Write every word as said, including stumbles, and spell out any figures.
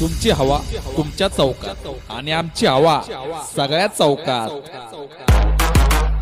तुमची हवा तुमच्या चौकात आणि आमची हवा सगळ्या चौकात।